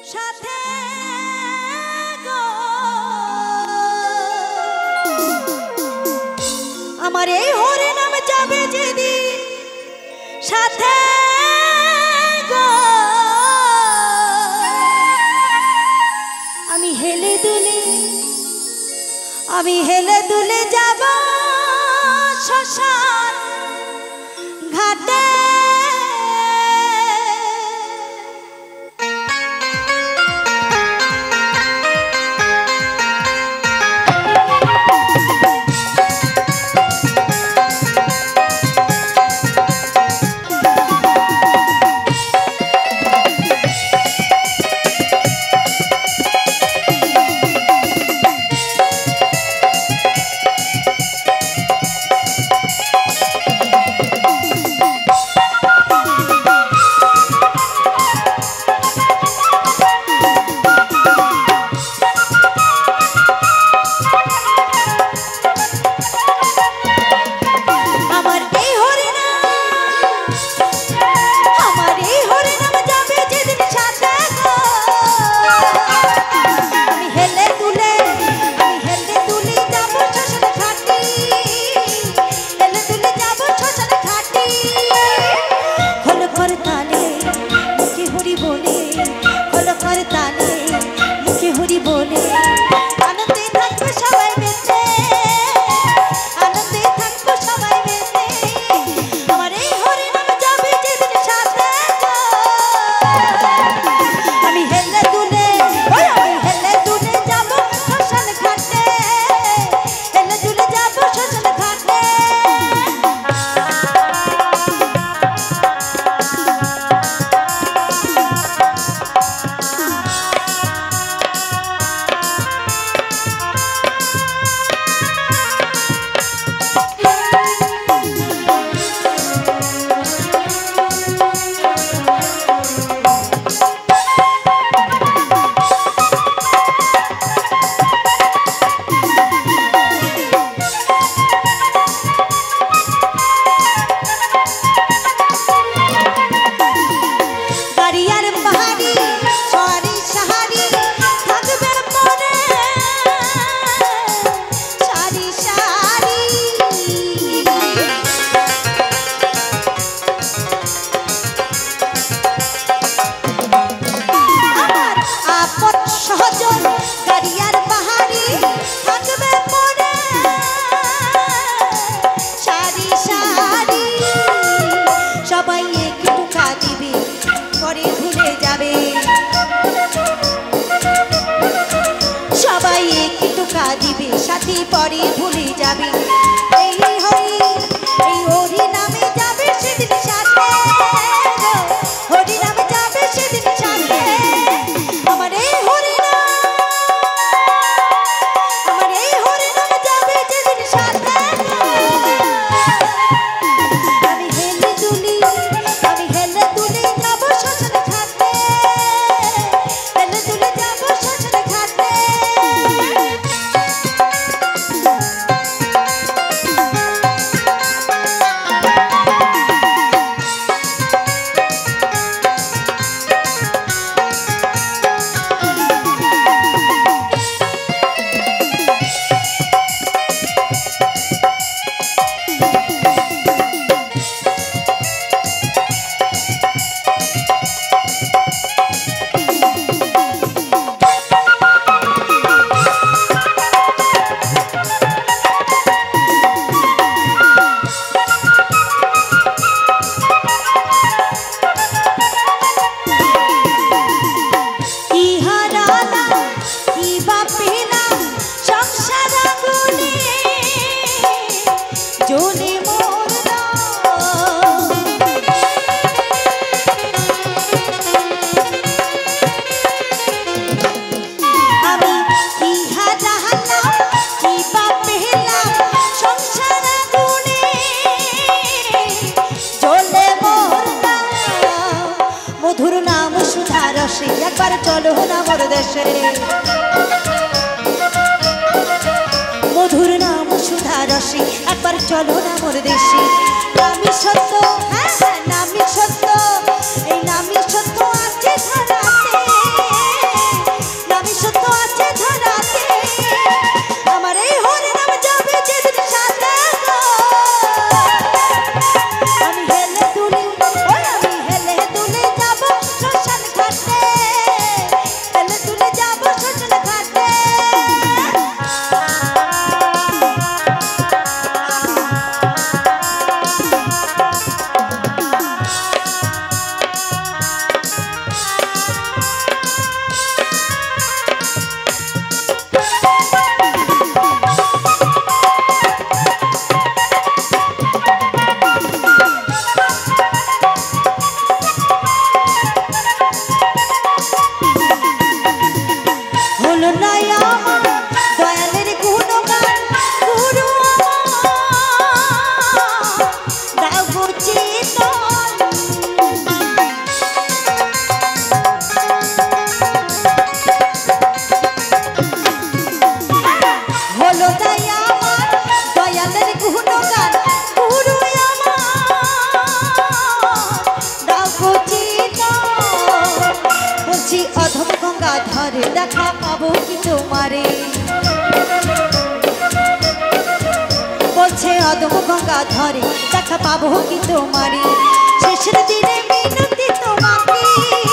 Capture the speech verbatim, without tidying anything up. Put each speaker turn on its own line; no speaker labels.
সাথে গো আমার এই হরে নাম যাবে যেদিন সাথে গো আমি হেলে দুলে আমি হেলে দুলে যাব শ্মশান ঘাটে দিবে সাথী পরে ভুলে যাবে এই হরি এই হরি নামে যাবে সেদিন সাথে হরি নামে যাবে সেদিন সাথে আমার এই হরি নাম আমার এই হরি নামে যাবে যেদিন সাথে আমি হেলে দুলি আমি হেলে দুলি যাব শ্মশান ঘাটে হেলে দুলি যাব শ্মশান ঘাটে একবার চলো না মোর দেশে মধুর নাম সুধা রসে একবার চলো না মোর দেশে নামি সত্য হ্যাঁ হ্যাঁ নামি সত্য এই নামি সত্য আছে ধরাতে অধম গঙ্গা ধরে দেখা পাবো কি তোমারে বলছে অধম গঙ্গা ধরে দেখা পাবো কি তোমারে শেষের দিনে মিনতি তোমাকে